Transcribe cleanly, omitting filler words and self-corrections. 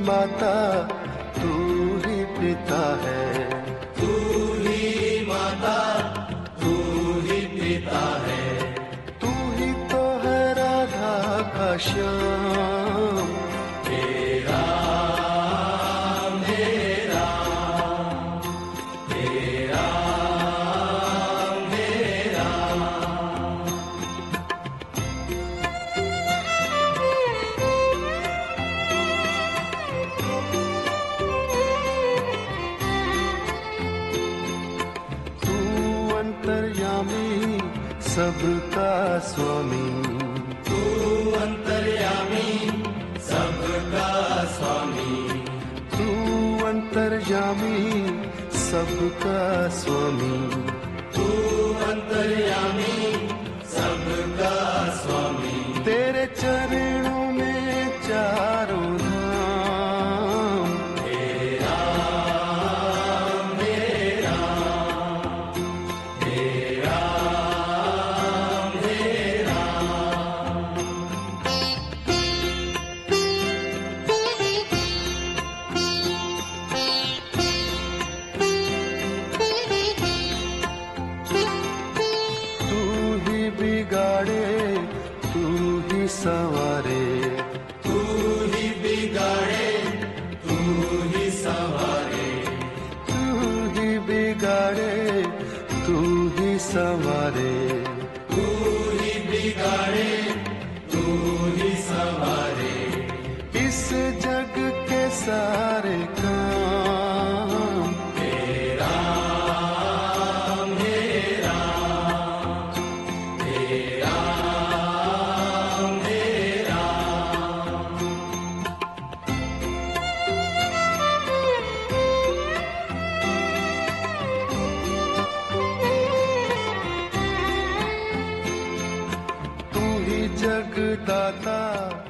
माता, तू ही पिता है। तू ही माता, तू ही पिता है। तू ही तो है राधा का श्याम। तेरा मेरा, तेरा मेरा। तू अंतर्यामी सबका स्वामी। तू अंतर्यामी सबका स्वामी। तू अंतर्यामी सबका स्वामी। तू अंतर्यामी सबका स्वामी। तेरे चरणों में चारों धाम। तेरा मेरा, तेरा मेरा। तू ही बिगाड़े, तू ही संवारे। तू ही बिगाड़े, तू ही संवारे। तू ही बिगाड़े, तू ही संवारे। तू ही बिगाड़े, तू ही संवारे। इस जग के सारे काम। तेरा मेरा, तेरा मेरा। तू ही जगदाता,